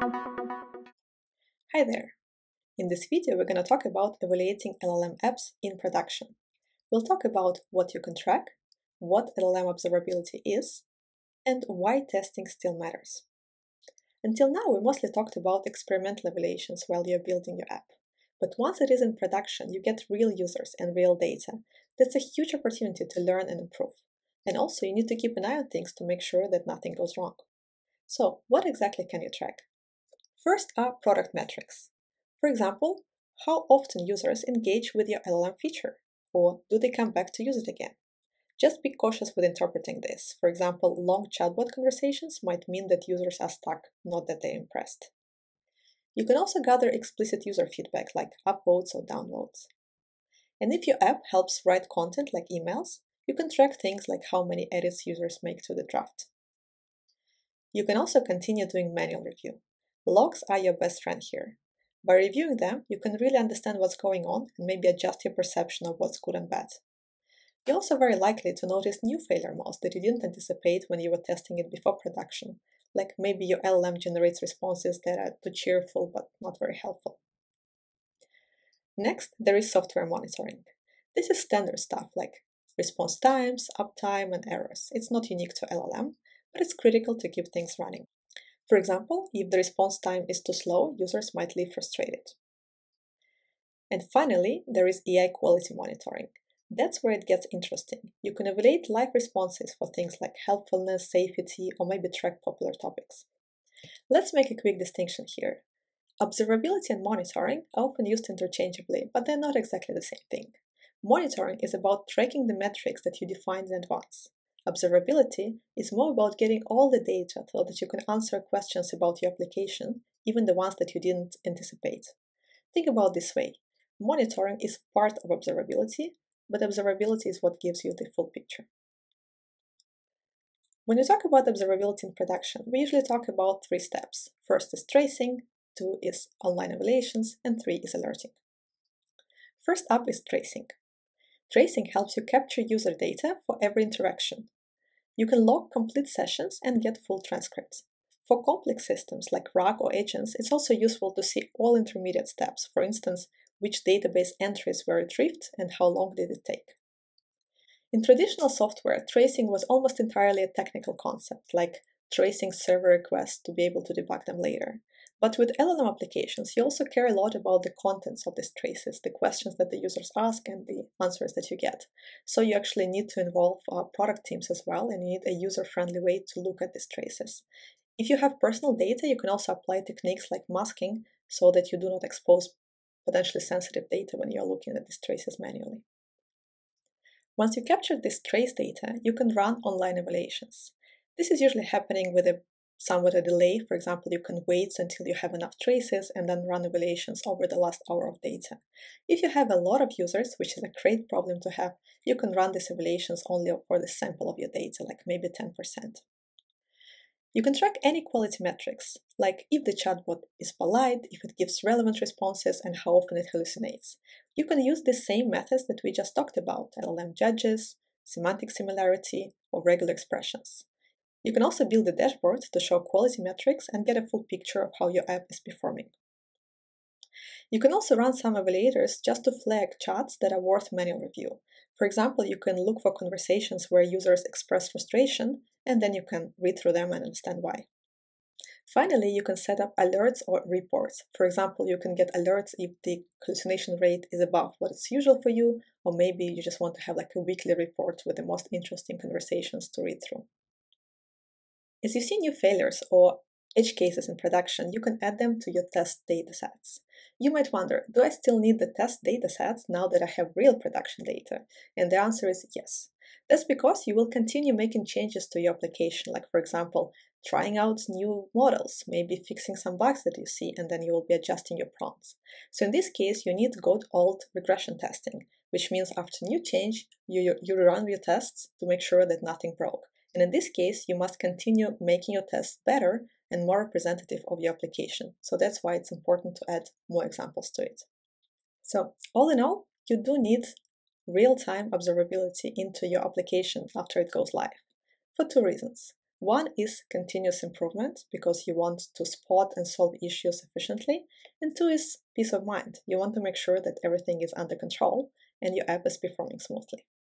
Hi there! In this video, we're going to talk about evaluating LLM apps in production. We'll talk about what you can track, what LLM observability is, and why testing still matters. Until now, we mostly talked about experimental evaluations while you're building your app. But once it is in production, you get real users and real data. That's a huge opportunity to learn and improve. And also, you need to keep an eye on things to make sure that nothing goes wrong. So, what exactly can you track? First are product metrics. For example, how often users engage with your LLM feature, or do they come back to use it again? Just be cautious with interpreting this. For example, long chatbot conversations might mean that users are stuck, not that they're impressed. You can also gather explicit user feedback like upvotes or downvotes. And if your app helps write content like emails, you can track things like how many edits users make to the draft. You can also continue doing manual review. Logs are your best friend here. By reviewing them, you can really understand what's going on and maybe adjust your perception of what's good and bad. You're also very likely to notice new failure modes that you didn't anticipate when you were testing it before production, like maybe your LLM generates responses that are too cheerful but not very helpful. Next, there is software monitoring. This is standard stuff like response times, uptime, and errors. It's not unique to LLM, but it's critical to keep things running. For example, if the response time is too slow, users might leave frustrated. And finally, there is AI quality monitoring. That's where it gets interesting. You can evaluate live responses for things like helpfulness, safety, or maybe track popular topics. Let's make a quick distinction here. Observability and monitoring are often used interchangeably, but they're not exactly the same thing. Monitoring is about tracking the metrics that you defined in advance. Observability is more about getting all the data so that you can answer questions about your application, even the ones that you didn't anticipate. Think about it this way. Monitoring is part of observability, but observability is what gives you the full picture. When we talk about observability in production, we usually talk about 3 steps. First is tracing, 2 is online evaluations, and 3 is alerting. First up is tracing. Tracing helps you capture user data for every interaction. You can log complete sessions and get full transcripts. For complex systems like RAG or agents, it's also useful to see all intermediate steps, for instance, which database entries were retrieved and how long did it take. In traditional software, tracing was almost entirely a technical concept, like tracing server requests to be able to debug them later. But with LLM applications, you also care a lot about the contents of these traces, the questions that the users ask and the answers that you get. So you actually need to involve product teams as well, and you need a user-friendly way to look at these traces. If you have personal data, you can also apply techniques like masking so that you do not expose potentially sensitive data when you're looking at these traces manually. Once you capture this trace data, you can run online evaluations. This is usually happening with somewhat a delay. For example, you can wait until you have enough traces and then run evaluations over the last hour of data. If you have a lot of users, which is a great problem to have, you can run these evaluations only for the sample of your data, like maybe 10%. You can track any quality metrics, like if the chatbot is polite, if it gives relevant responses, and how often it hallucinates. You can use the same methods that we just talked about, LLM judges, semantic similarity, or regular expressions. You can also build a dashboard to show quality metrics and get a full picture of how your app is performing. You can also run some evaluators just to flag chats that are worth manual review. For example, you can look for conversations where users express frustration, and then you can read through them and understand why. Finally, you can set up alerts or reports. For example, you can get alerts if the hallucination rate is above what is usual for you, or maybe you just want to have like a weekly report with the most interesting conversations to read through. As you see new failures or edge cases in production, you can add them to your test datasets. You might wonder, do I still need the test datasets now that I have real production data? And the answer is yes. That's because you will continue making changes to your application, like for example, trying out new models, maybe fixing some bugs that you see, and then you will be adjusting your prompts. So in this case, you need good old regression testing, which means after new change, you run your tests to make sure that nothing broke. And in this case, you must continue making your tests better and more representative of your application. So that's why it's important to add more examples to it. So all in all, you do need real-time observability into your application after it goes live, for 2 reasons. One is continuous improvement, because you want to spot and solve issues efficiently, and two is peace of mind. You want to make sure that everything is under control and your app is performing smoothly.